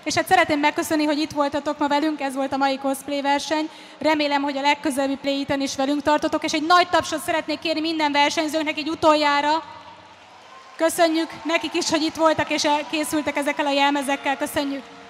És hát szeretném megköszönni, hogy itt voltatok ma velünk, ez volt a mai cosplay verseny. Remélem, hogy a legközelebbi Play It-en is velünk tartotok, és egy nagy tapsot szeretnék kérni minden versenyzőnknek egy utoljára. Köszönjük nekik is, hogy itt voltak és készültek ezekkel a jelmezekkel. Köszönjük!